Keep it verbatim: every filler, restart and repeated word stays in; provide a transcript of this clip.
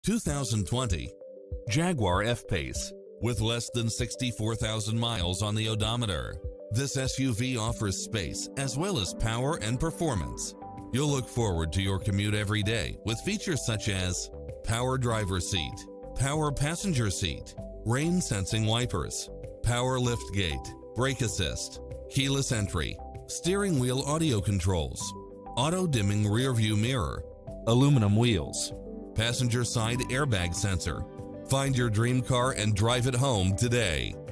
two thousand twenty Jaguar F-PACE. With less than sixty-four thousand miles on the odometer, this S U V offers space as well as power and performance. You'll look forward to your commute every day with features such as power driver seat, power passenger seat, rain sensing wipers, power liftgate, brake assist, keyless entry, steering wheel audio controls, auto dimming rear view mirror, aluminum wheels, passenger side airbag sensor. Find your dream car and drive it home today.